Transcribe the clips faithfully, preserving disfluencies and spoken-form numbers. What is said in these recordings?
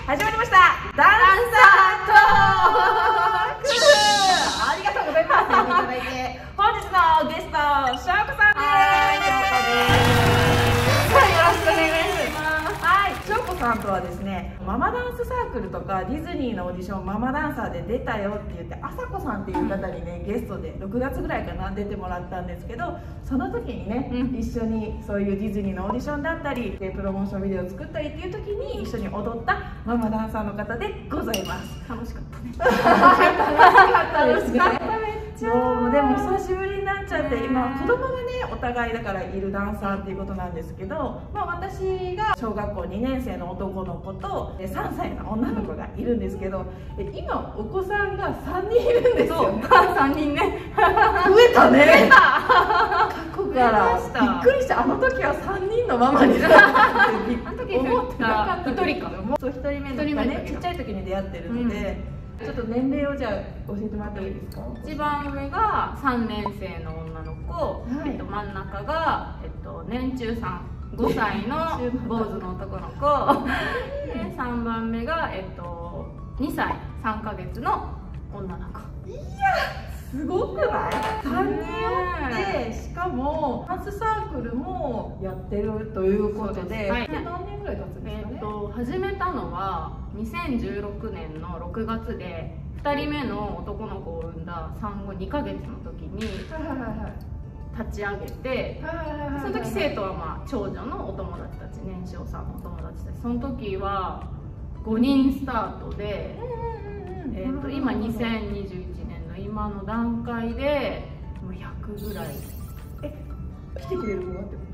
始まりましたダンサートーク。ありがとうございます。いただいて本日のゲストしょうこさんです。はい、しょうこです。よろしくお願いします。はい、しょうこさんとはですね、ママダンスサークルとかディズニーのオーディションママダンサーで出たよって言ってあさこさんっていう方にねゲストでろくがつぐらいかな出てもらったんですけど、その時にね、うん、一緒にそういうディズニーのオーディションだったりプロモーションビデオを作ったりっていう時に一緒に踊ったママダンサーの方でございます。楽しかったね。楽しかったですね。楽しかっためっちゃ。もうでも久しぶりになっちゃって、今子供がねお互いだからいるダンサーっていうことなんですけど、まあ、私が小学校にねん生の男の子とさんさいの女の子がいるんですけど、今お子さんがさんにんいるんですよ。さんにんね。増えたね。過去からびっくりした。あの時はさんにんのママになったって思ってなかった。ひとりか。そうひとりめの子がねちっちゃい時に出会ってるので、ちょっと年齢をじゃあ教えてもらってもいいですか。 一番上がさんねん生の女の子、はい、えっと真ん中がえっと年中さん、ごさいの坊主の男の子で、さんばんめがえっとにさいさんかげつの女の子。 いやすごくない？さんにんおって、しかもダンスサークルもやってるということで、はい、何年ぐらい経つんですかね？ えっと始めたのはにせんじゅうろくねんのろくがつで、ふたりめの男の子を産んだ産後にかげつの時に立ち上げて、その時生徒はまあ長女のお友達たち、年少さんのお友達たち、その時はごにんスタートで、えっと今にせんにじゅういちねんの今の段階でもうひゃくぐらい。 え、来てくれる子がってこと？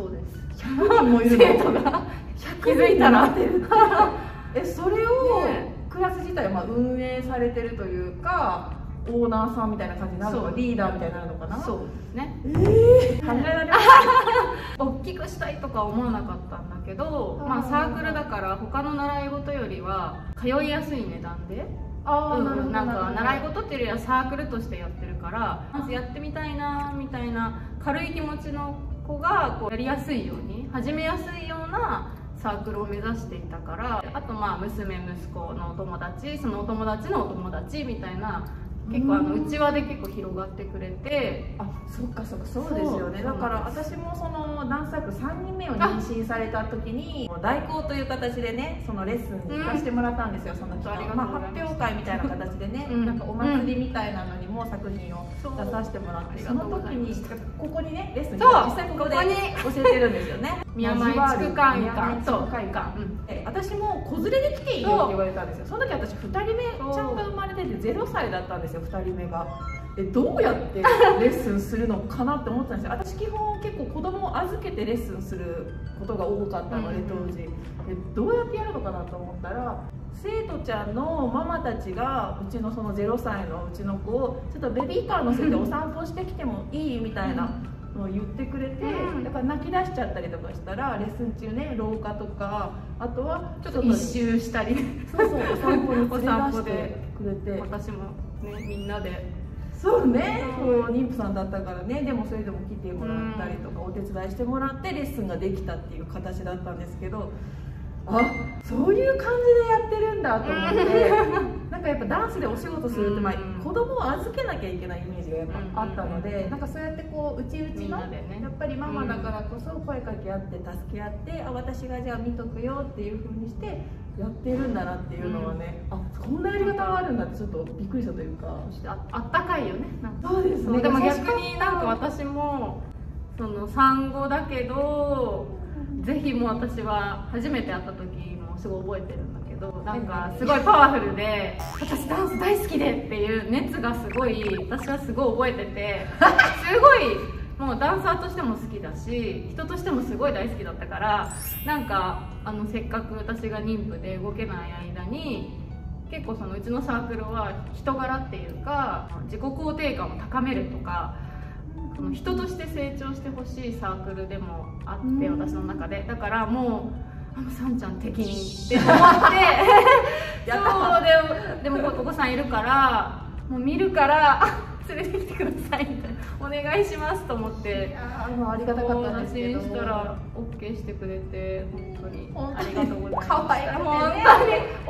そうです。 ひゃくにんもいるの？ 生徒が気づいたらえ、それをクラス自体はまあ運営されてるというか、オーナーさんみたいな感じになるのか、リーダーみたいになるのかな。 そうですね。 えー、考えられます。 大きくしたいとか思わなかったんだけど、まあサークルだから他の習い事よりは通いやすい値段で、あ、うん、なんか習い事っていうよりはサークルとしてやってるから、まずやってみたいなみたいな軽い気持ちの子がこうやりやすいように、始めやすいようなサークルを目指していたから、あとまあ娘息子のお友達、そのお友達のお友達みたいな、結構あの内輪で結構広がってくれて。 あ、そっかそっか、そうですよね。だから私もそのダンスサークルさんにんめを妊娠された時に代行という形でね、そのレッスンに行かせてもらったんですよ。その期間、まあ発表会みたいな形でね、なんかお祭りみたいなのにも作品を出させてもらって、その時にここにねレッスンに実際ここで教えてるんですよね。 宮前地区会館、 そう会館。私も子連れで来ていいよって言われたんですよ。その時私ふたりめちゃんと生まれててゼロさいだったんですよ、ふたりめが。でどうやってレッスンするのかなって思ってたんですよ。私基本結構子供を預けてレッスンすることが多かったので当時。でどうやってやるのかなと思ったら、生徒ちゃんのママたちがうちのそのゼロさいのうちの子をちょっとベビーカー乗せてお散歩してきてもいいみたいなのを言ってくれて、だから泣き出しちゃったりとかしたらレッスン中ね、廊下とかあとはちょっと一周したり、 そうそうお散歩に連れ出してくれて、 私もねみんなで。 そうね、こう妊婦さんだったからね、でもそれでも来てもらったりとかお手伝いしてもらってレッスンができたっていう形だったんですけど、あ、そういう感じでやってるんだと思ってなんかやっぱダンスでお仕事するって、まあ、子供を預けなきゃいけないイメージがやっぱあったので、なんかそうやってこううちうちの、ね、やっぱりママだからこそ声かけ合って助け合って、あ、私がじゃあ見とくよっていうふうにしてやってるんだなっていうのはね、うん、あ、こんなやり方があるんだってちょっとびっくりしたというか、 そしてあ、あったかいよね。なんかそうですね。 でも逆になんか私もその産後だけど、ぜひもう私は初めて会った時もすごい覚えてるんだけど、なんかすごいパワフルで、私ダンス大好きでっていう熱がすごい、私はすごい覚えてて、すごいもうダンサーとしても好きだし、人としてもすごい大好きだったから、なんかあのせっかく私が妊婦で動けない間に、結構そのうちのサークルは人柄っていうか自己肯定感を高めるとか、その人として成長してほしいサークルでもあって、私の中で。だからもうあのさんちゃん適任って思ってそうで、でもお子さんいるからもう見るから連れてきてくださいみたいな、お願いしますと思って、 あのありがたかったんですけど、 したら オーケー してくれて本当にありがとうございました。 可愛いね。 本当に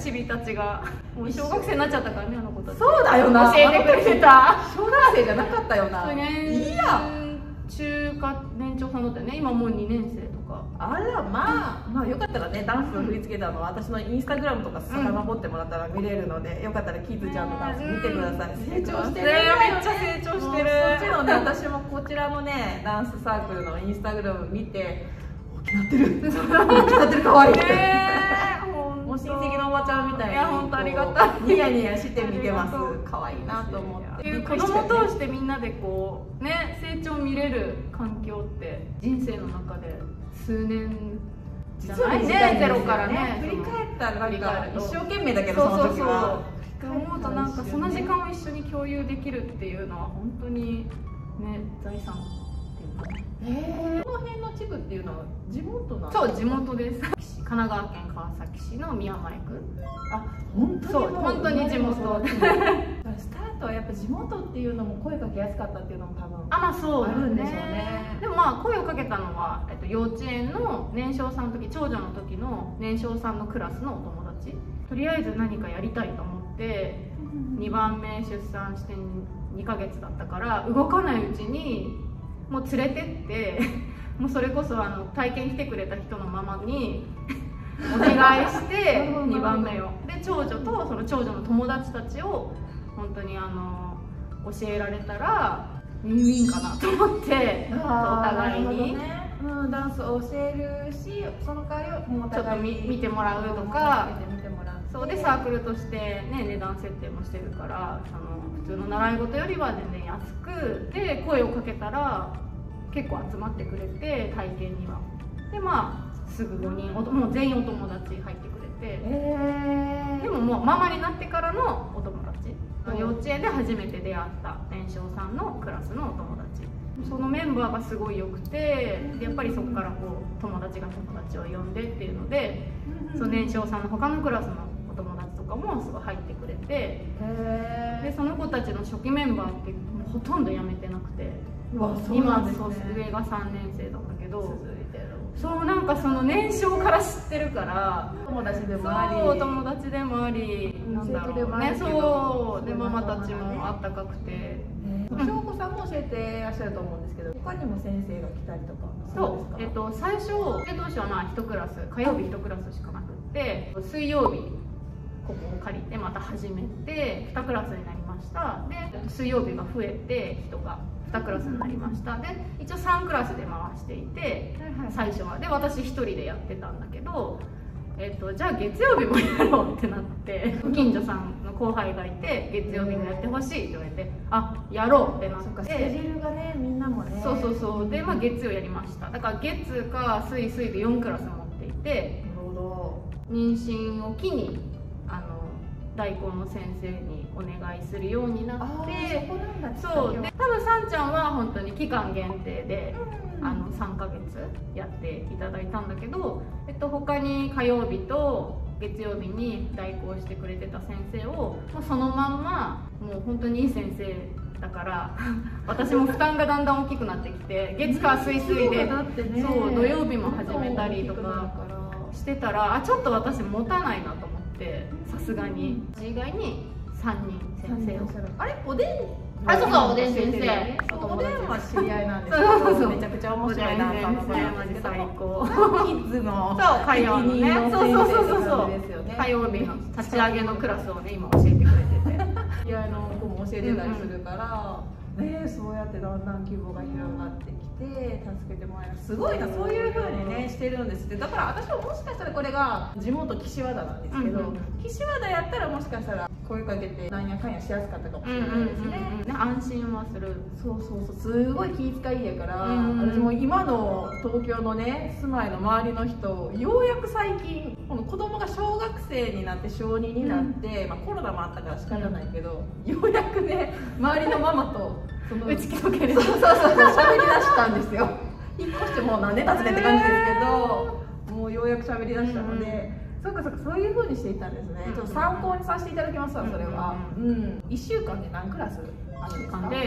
チビたちがもう小学生になっちゃったからね、あの子たち。 そうだよな、 教えてくれてた。 小学生じゃなかったよな。 いや中華年長さんだったよね。今もうにねんせいとか。 あら、まあまあよかったらね、ダンスを振り付けたのは私のインスタグラムとか遡ってもらったら見れるので、よかったらキッズちゃんのダンス見てください。成長してる。めっちゃ成長してる。 そっちのね、私もこちらのねダンスサークルのインスタグラム見て、大きなってる、大きなってる、可愛いって。もう親戚のおばちゃんみたいに、いや本当ありがたい、ニヤニヤして見てます。可愛いなと思って。 子供同士でみんなでこうね、成長見れる環境って人生の中で数年じゃないね、ゼロからね。 振り返ったらなんか一生懸命だけど、その時は思うとなんかその時間を一緒に共有できるっていうのは本当にね、財産っていうかね。 えー、この辺の地区っていうのは地元なんですか？ そう、地元です。神奈川県川崎市の宮前区。 あ、本当にそう、本当に地元。 スタートはやっぱ地元っていうのも声かけやすかったっていうのも多分あ、まあそうあるんでしょうね。 でもまあ声をかけたのは、えっと、幼稚園の年少さんの時、長女の時の年少さんのクラスのお友達。とりあえず何かやりたいと思って、にばんめ出産してにかげつだったから動かないうちにもう連れてってもうそれこそあの体験来てくれた人のママにお願いしてにばんめをで長女とその長女の友達たちを本当にあの教えられたらウィンウィンかなと思ってお互いに、 ね、うん、ダンスを教えるし、その代わりをちょっと見てもらうとか、そうでサークルとしてね値段設定もしてるから、その普通の習い事よりは全然安くで声をかけたら結構集まってくれて、体験にはでまあすぐごにんもう全員お友達入ってくれて、えー、でももうママになってからのお友達、幼稚園で初めて出会った年少さんのクラスのお友達、そのメンバーがすごい良くて、でやっぱりそこからこう友達が友達を呼んでっていうので、その年少さんの他のクラスのお友達とかもすごい入ってくれて、でその子たちの初期メンバーってもうほとんど辞めてなくて、今でそう上がさんねんせいなんだけど、そうなんかその年少から知ってるから友達でもあり、 そう友達でもあり、なんだろうね、そうでママたちもあったかくて、 翔子さんも教えてらっしゃると思うんですけど、他にも先生が来たりとか。 そう、えっと最初で当初はまあいちクラス、火曜日いちクラスしかなくって、水曜日ここを借りてまた始めてにクラスになりました。で水曜日が増えて人がにクラスになりました。で一応さんクラスで回していて、最初はで私ひとりでやってたんだけど、えっと、じゃあ月曜日もやろうってなって、近所さんの後輩がいて月曜日もやってほしいって言われて、あ、やろうってなって、 スケジュールがねみんなもね、 そうそうそうで、まあ、月曜やりました。だから月か水水でよんクラス持っていて、 なるほど、 妊娠を機にあの大根の先生にお願いするようになって、そうで多分さんちゃんは本当に期間限定で、うん、あのさんかげつやっていただいたんだけど、えっと、他に火曜日と月曜日に代行してくれてた先生をもうそのまんま、もう本当にいい先生だから私も負担がだんだん大きくなってきて、月火水水で、ね、そう土曜日も始めたりとかしてたら、あちょっと私持たないなと思って。さすがに以外にさんにん先生を、 あれおでん、 あそうそうおでん先生、 おでんは知り合いなんですけど、めちゃくちゃ面白いダンサーの子なんですけど、最高キッズのそう火曜のね、そうそうそうそうそう火曜日の立ち上げのクラスをね今教えてくれてて、 知り合いの子も教えてたりするから。ね、そうやってだんだん規模が広がってきて助けてもらえる、すごいな、そういう風にねしてるんですって。だから私はもしかしたらこれが地元岸和田なんですけど、うんうん、岸和田やったらもしかしたら声かけてなんやかんやしやすかったかもしれないですね。 安心はする。 そうそうそう、すごい気遣いやから、うんうん、私も今の東京のね住まいの周りの人、ようやく最近この子供が小学生になって小にになって、うん、まあ、コロナもあったから仕方ないけど、うん、ようやくね周りのママとその打ち解ける、 そうそうそう喋りだしたんですよ。引っ越してもう何年経つねって感じですけど、もうようやく喋りだしたので、うん、そうかそうか、そういう風にしていたんですね。ちょっと参考にさせていただきますわ、それは。うん、うん、いっしゅうかんで何クラスあるんですか？ で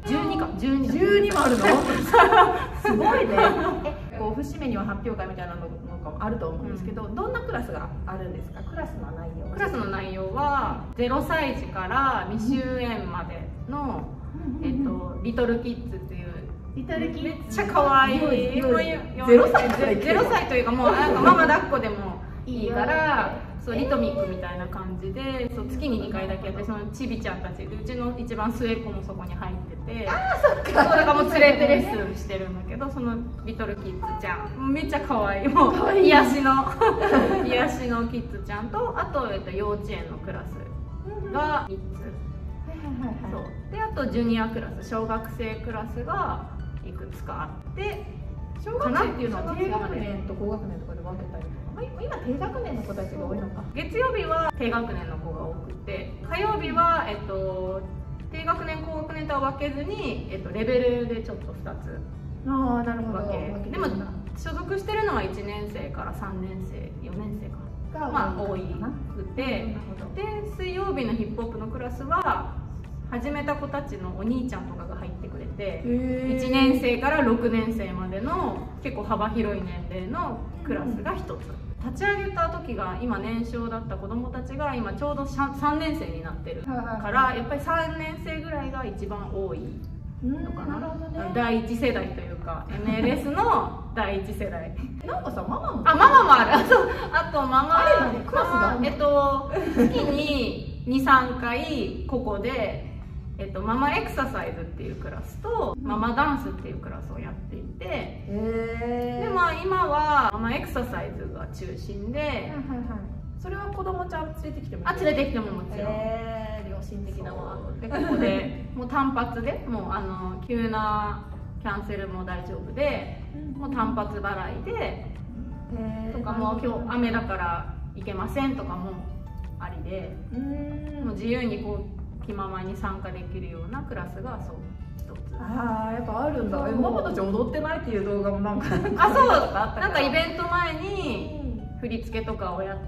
じゅうにかじゅうにじゅうにもあるのすごいね。えこう節目には発表会みたいなのもあると思うんですけど、うん、どんなクラスがあるんですか？クラスの内容。 クラスの内容はゼロさい児から未就園までの、うん、えっと、リトルキッズっていうリトルキッズめっちゃ可愛いゼロさいゼロさいというかもうなんかママ抱っこでもいいからそうリトミックみたいな感じで、そう月ににかいだけやって、そのちびちゃんたちでうちの一番末っ子もそこに入ってて、 ああそっか、 そうだからもう連れてレッスンしてるんだけど、そのリトルキッズちゃんめっちゃ可愛い、もう癒しの癒しのキッズちゃんと、あと、えっと、幼稚園のクラスがみっつ、そうで、あとジュニアクラス、小学生クラスがいくつかあって、 小学生っていうのは低学年と高学年とかで分けたりとか、今低学年の子たちが多いのか。 月曜日は低学年の子が多くて、火曜日は、えっと、低学年高学年とは分けずに、えっと、レベルでちょっとふたつああなるほど分けでも所属してるのはいちねん生からさんねん生よねん生かが、まあ、多くて、で水曜日のヒップホップのクラスは始めた子たちのお兄ちゃんとかが入ってくれて、いちねん生からろくねん生までの結構幅広い年齢のクラスがひとつ、立ち上げた時が今年少だった子どもたちが今ちょうどさんねん生になってるからやっぱりさんねん生ぐらいが一番多いのかな、ね、だいいち世代というか エムエルエス のだいいち世代なんかさママもあママもあるあとあとママあれ何クラスがえっと月ににさんかいここでえっと、ママエクササイズっていうクラスと、うん、ママダンスっていうクラスをやっていて、 へでまあ今はママエクササイズが中心で、はいはいはい、 それは子供ちゃん連れてきてもあ連れてきてももちろん、 へ良心的なわでここでもう単発でもうあの急なキャンセルも大丈夫で、うん、もう単発払いでとかもう今日雨だから行けませんとかもありで、うんもう自由にこう気ままに参加できるようなクラスがそう一つ。 ああやっぱあるんだ。えママたち踊ってないっていう動画もなんかあそうなんかイベント前に振り付けとかをやって、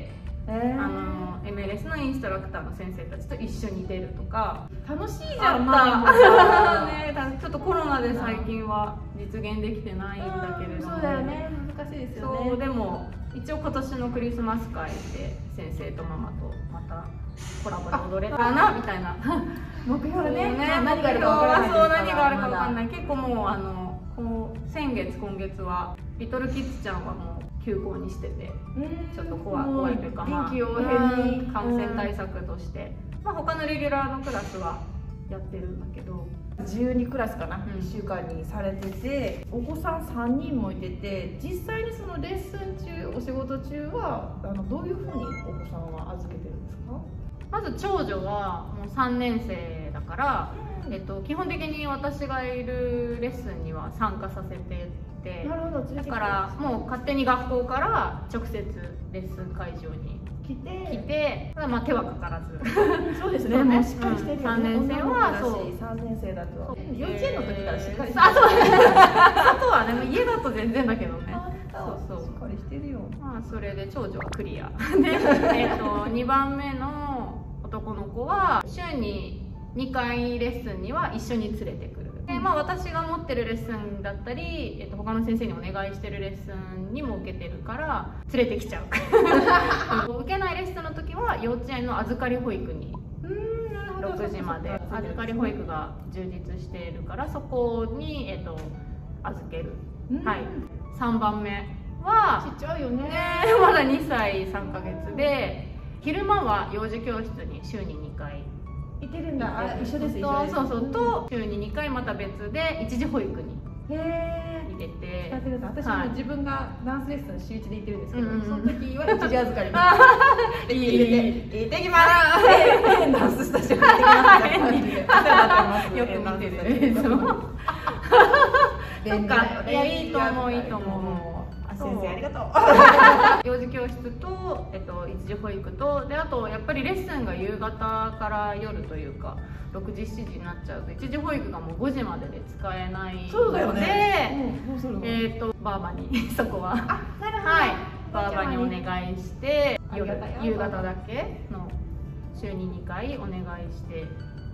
えー、あの エムエルエス のインストラクターの先生たちと一緒に出るとか楽しいじゃん。 まあねちょっとコロナで最近は実現できてないんだけれども、 そうだよね難しいですよね。 そうでも一応今年のクリスマス会で先生とママとまたコラボで踊れたなみたいな目標ね。 ね何があるか分からない。そう何があるか分かんない。結構もうあのこう先月今月はリトルキッズちゃんはもう休校にしてて、ちょっと怖い怖いというか、まあ臨機応変に感染対策として、まあ他のレギュラーのクラスはやってるんだけど。 じゅうにクラスかな、うん、いっしゅうかんにされててお子さんさんにんもいてて、実際にそのレッスン中お仕事中はあのどういうふうにお子さんは預けてるんですか？ まず長女はもうさんねん生だから、うんえっと、基本的に私がいるレッスンには参加させてて、 なるほど、 だからもう勝手に学校から直接レッスン会場に来て、 来てまあ手はかからずそうですね、もうしっかりしてるよね。 さんねん生はそうさんねん生だと幼稚園の時からしっかりしてる。 あ、そうあとはね、家だと全然だけどね。 そうそう、しっかりしてるよ。 まあそれで長女はクリアで、えっとにばんめの男の子は週ににかいレッスンには一緒に連れてくる。でまあ、私が持ってるレッスンだったり、えっと、他の先生にお願いしてるレッスンにも受けてるから連れてきちゃう受けないレッスンの時は幼稚園の預かり保育にろくじまで預かり保育が充実しているからそこに、えっと、預ける、はい、さんばんめはちっちゃいよね、ねまだにさいさんかげつで昼間は幼児教室に週ににかい行ってるんだ。あ、一緒です。 そうそうそうと週ににかいまた別で一時保育に入れて、 私も自分がダンスレッスン週いちで行ってるんですけど、その時は一時預かりに入れて行ってきますダンススタジオ行ってきますよく見てるそうそっか、いやいいと思ういいと思う。 先生ありがとう幼児教室と、えっと、一時保育とであとやっぱりレッスンが夕方から夜というかろくじしちじになっちゃうと一時保育がもうごじまでで使えないので、 そうだよね、 うん、えっとバーバにそこはあなるほど、はい、バーバにお願いして夜夕方だけの週ににかいお願いして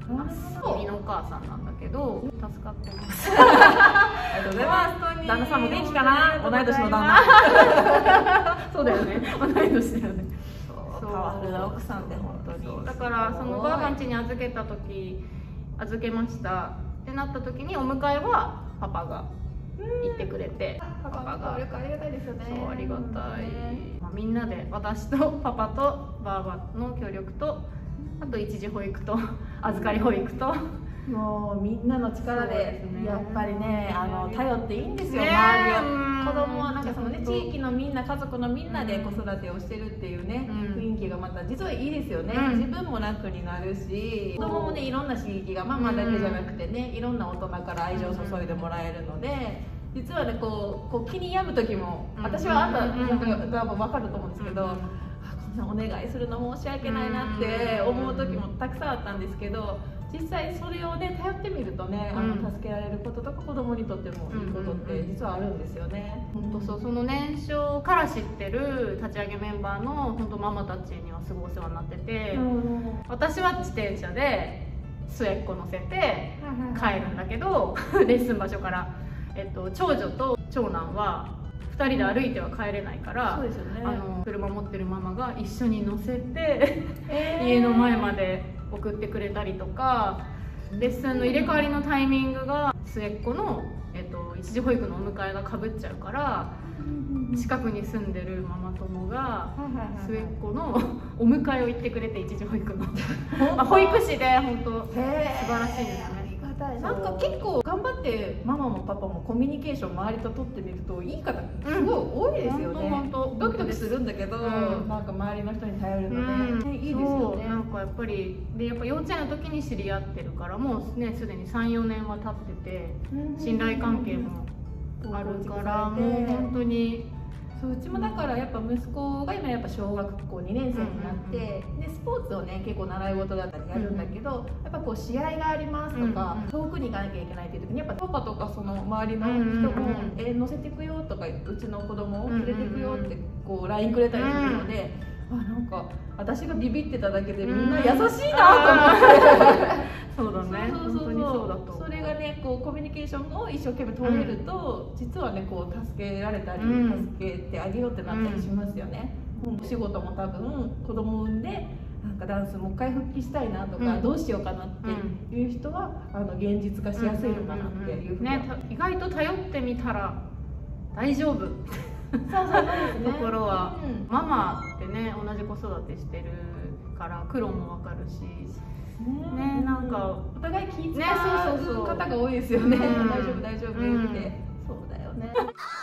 ます義理のお母さんなんだけど助かってますありがとうございます。旦那さんも元気かな、同い年の旦那。 そうだよね、同い年だよね。 パワフルな奥さんで本当に。 だからそのばあばん家に預けた時預けましたってなった時にお迎えはパパが行ってくれて、 パパが協力ありがたいですよね。 そうありがたい、まあ、みんなで私とパパとばあばの協力とあと一時保育と預かり保育ともうみんなの力でやっぱりね、あの頼っていいんですよ、 ね、 周りを。子供はなんかそのね、地域のみんな家族のみんなで子育てをしてるっていうね、 うん、 雰囲気がまた実はいいですよね、 うん、 自分も楽になるし、子供もねいろんな刺激がママだけじゃなくてね、いろんな大人から愛情を注いでもらえるので、実はねこうこう気に病む時も、私はあんたなんか多分分かると思うんですけど、あこんなお願いするの申し訳ないなって思う時もたくさんあったんですけど、実際それをね頼ってみるとね、あの助けられることとか子供にとってもいいことって実はあるんですよね。 本当そう、その年少から知ってる立ち上げメンバーの本当ママたちにはすごいお世話になってて、私は自転車で末っ子乗せて帰るんだけどレッスン場所から、えっと、長女と長男はふたりで歩いては帰れないから、 そうですよね、 あの車持ってるママが一緒に乗せて家の前まで送ってくれたりとか、レッスンの入れ替わりのタイミングが末っ子の、えっと、一時保育のお迎えがかぶっちゃうから、近くに住んでるママ友が末っ子のお迎えを行ってくれて、一時保育のまあ保育士で本当素晴らしいですね。 なんか結構頑張ってママもパパもコミュニケーション周りと取ってみるといい方すごい多いですよね。 本当ドキドキするんだけど、うん、なんか周りの人に頼るので、うんね、いいですよね。 なんかやっぱりでやっぱ幼稚園の時に知り合ってるからもうねすでにさん、よねんは経ってて、信頼関係もあるからもう本当に。 そう、うちもだからやっぱ息子が今やっぱ小学校にねん生になって、でスポーツをね結構習い事だったりやるんだけど、やっぱこう試合がありますとか、遠くに行かなきゃいけないっていう時にやっぱパパとかその周りの人も「え乗せてくよ」とかうちの子供を連れてくよってこう ライン くれたりするので、あなんか私がビビってただけでみんな優しいなと思って。 そうだね。 そうそうそうそう。それがね、こうコミュニケーションを一生懸命取れると、うん、実はねこう助けられたり、うん、助けてあげようってなったりしますよね。うん、お仕事も多分子供を産んでなんかダンスもう一回復帰したいなとか、うん、どうしようかなっていう人は、あの現実化しやすいのかなっていうふうにね、 意外と頼ってみたら大丈夫。 そうそうですね。 ところは、うん、ママってね同じ子育てしてるから苦労もわかるし。ね、なんかお互い気遣う方が多いですよね。大丈夫大丈夫って、そうだよね。